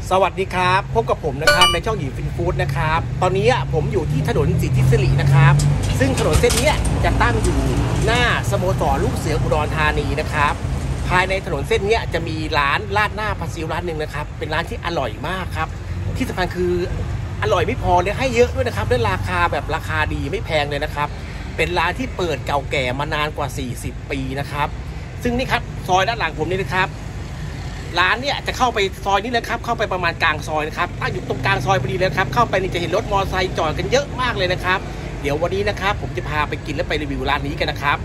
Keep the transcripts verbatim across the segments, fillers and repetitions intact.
สวัสดีครับพบกับผมนะครับในช่องหญิงฟินฟู้ดนะครับตอนนี้ผมอยู่ที่ถนนสิทธิสิรินะครับซึ่งถนนเส้นนี้จะตั้งอยู่หน้าสโมสรลูกเสืออุดรธานีนะครับภายในถนนเส้นนี้จะมีร้านราดหน้าผัดซีอิ๊วร้านหนึ่งนะครับเป็นร้านที่อร่อยมากครับที่สำคัญคืออร่อยไม่พอเนี่ยให้เยอะด้วยนะครับด้วยราคาแบบราคาดีไม่แพงเลยนะครับเป็นร้านที่เปิดเก่าแก่มานานกว่าสี่สิบปีนะครับซึ่งนี่ครับซอยด้านหลังผมนี่นะครับร้านเนี่ยจะเข้าไปซอยนี้เลยครับเข้าไปประมาณกลางซอยนะครับตั้งอยู่ตรงกลางซอยพอดีเลยครับเข้าไปนี่จะเห็นรถมอเตอร์ไซค์จอดกันเยอะมากเลยนะครับเดี๋ยววันนี้นะครับผมจะพาไปกินและไปรีวิวร้านนี้กันนะครับ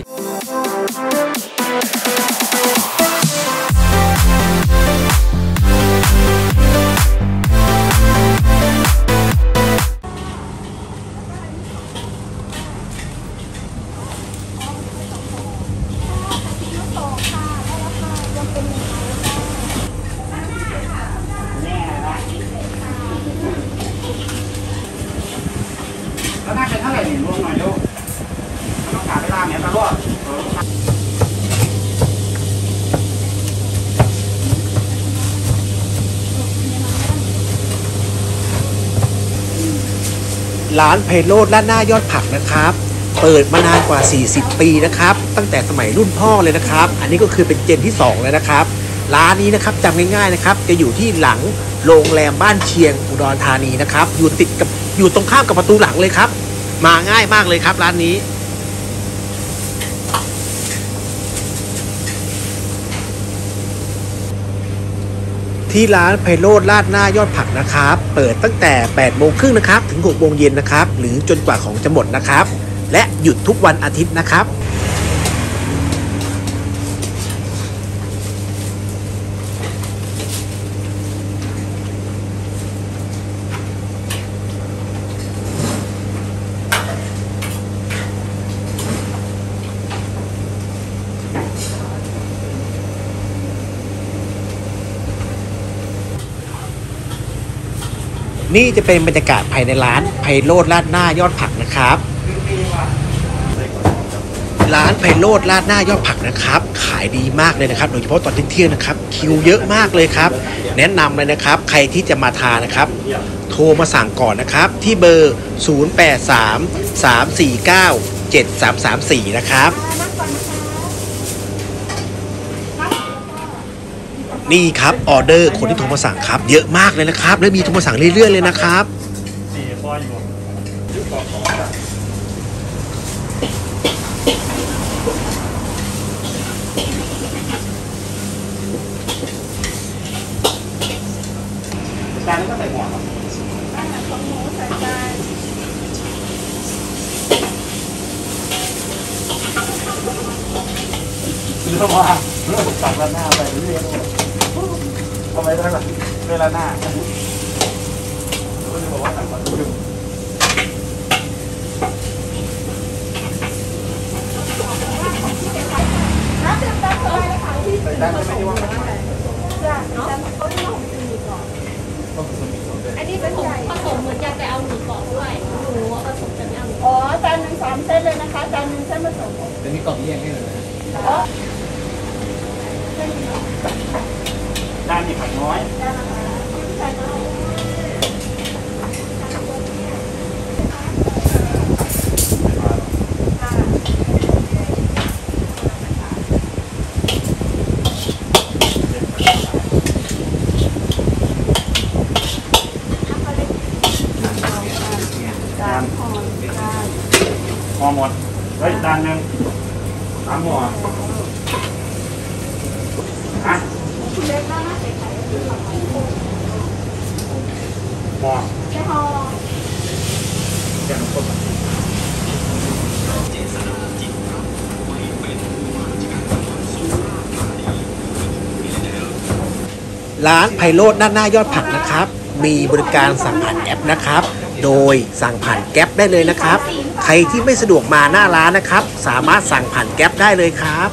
แล้วน่าจะเท่าไหร่หนึ่งรวมหน่อยลูกต้องการเวลาเนี่ยตลอดร้านไพโรจน์ร้านหน้ายอดผักนะครับเปิดมานานกว่าสี่สิบปีนะครับตั้งแต่สมัยรุ่นพ่อเลยนะครับอันนี้ก็คือเป็นเจนที่สองแล้วนะครับร้านนี้นะครับจำง่ายๆนะครับจะอยู่ที่หลังโรงแรมบ้านเชียงอุดรธานีนะครับอยู่ติดกับอยู่ตรงข้ามกับประตูหลังเลยครับมาง่ายมากเลยครับร้านนี้ที่ร้านไพโรจน์ราดหน้ายอดผักนะครับเปิดตั้งแต่แปดโมงครึ่งนะครับถึงหกโมงเย็นนะครับหรือจนกว่าของจะหมดนะครับและหยุดทุกวันอาทิตย์นะครับนี่จะเป็นบรรยากาศภายในร้านไพโรจน์ราดหน้ายอดผักนะครับร้านไพโรจน์ราดหน้ายอดผักนะครับขายดีมากเลยนะครับโดยเฉพาะตอนเที่ยงๆนะครับคิวเยอะมากเลยครับแนะนำเลยนะครับใครที่จะมาทานนะครับโทรมาสั่งก่อนนะครับที่เบอร์ศูนย์ แปด สาม สาม สี่ เก้า เจ็ด สาม สาม สี่นะครับนี่ครับออเดอร์คนที่โทรมาสั่งครับเยอะมากเลยนะครับและมีโทรมาสั่งเรื่อยๆเลยนะครับจานนี้ก็ใส่หัวครับของหมูใส่จานเรื่องว่าสั่งละหน้าไปเรื่อยๆทำไมได้ล่ะเวลาหน้าเขาจะบอกว่าสั่งก่อนดูแล้วเตรียมจานอะไรนะคะที่ใส่จานไม่ได้ว่าจ้ะเนาะเขาเรียกว่าหมูตีก่อนอันนี้เป็นของผสมเหมือนกันแต่เอาหมูกรอบด้วยหมูผสมกันไม่เอาอ๋อจานหนึ่งสามเส้นเลยนะคะจานหนึ่งเส้นผสมจะมีกล่องแยกให้เลยนะจานนี่ผักน้อยจานอะไรจานน้อยหอหมดเฮ้ยจานหนึ่งสามหัวอ่ะคุณเล็กน่าใส่ไข่หัวใช่ห่อแกงส้มร้านไพโรจน์ด้านหน้ายอดผักนะครับมีบริการสั่งผ่านแอปนะครับโดยสั่งผ่านแก๊ปได้เลยนะครับใครที่ไม่สะดวกมาหน้าร้านนะครับสามารถสั่งผ่านแก๊ปได้เลยครับ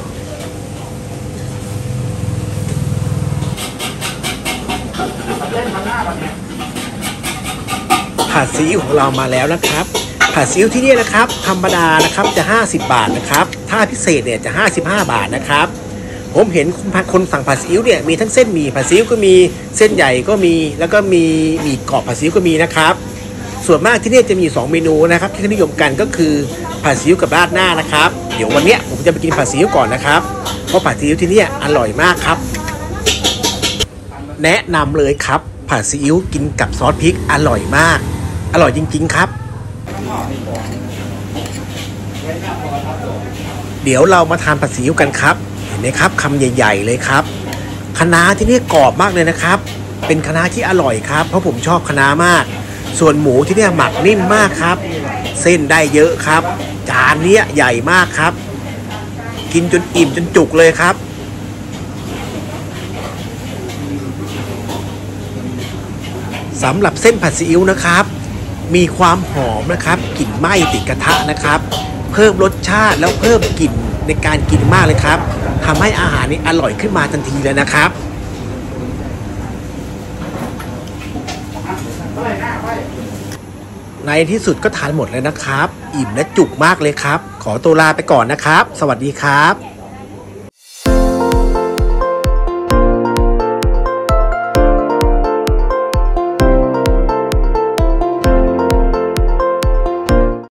ผัดซีอิ๊วของเรามาแล้วนะครับ ผัดซีอิ๊วที่นี่นะครับธรรมดานะครับจะห้าสิบบาทนะครับถ้าพิเศษเนี่ยจะห้าสิบห้าบาทนะครับผมเห็นคนสั่งผัดซีอิ๊วเนี่ยมีทั้งเส้นหมี่ผัดซีอิ๊วก็มีเส้นใหญ่ก็มีแล้วก็มีหมี่กรอบผัดซีอิ๊วก็มีนะครับส่วนมากที่นี่จะมีสองเมนูนะครับที่นิยมกันก็คือผัดซีอิ๊วกับราดหน้านะครับเดี๋ยววันนี้ผมจะไปกินผัดซีอิ๊วก่อนนะครับเพราะผัดซีอิ๊วที่นี่อร่อยมากครับแนะนำเลยครับผัดซีอิ๊วกินกับซอสพริกอร่อยมากอร่อยจริงๆครับเดี๋ยวเรามาทานผัดซีอิ๊วกันครับเห็นไหมครับคำใหญ่ๆเลยครับคะน้าที่นี่กรอบมากเลยนะครับเป็นคะน้าที่อร่อยครับเพราะผมชอบคะน้ามากส่วนหมูที่นี่หมักนิ่มมากครับเส้นได้เยอะครับจานนี้ใหญ่มากครับกินจนอิ่มจนจุกเลยครับสำหรับเส้นผัดซีอิ๊วนะครับมีความหอมนะครับกลิ่นไหม้ติดกระทะนะครับเพิ่มรสชาติแล้วเพิ่มกลิ่นในการกินมากเลยครับทำให้อาหารนี้อร่อยขึ้นมาทันทีเลยนะครับในที่สุดก็ทานหมดเลยนะครับอิ่มและจุกมากเลยครับขอตัวลาไปก่อนนะครับสวัสดีครับ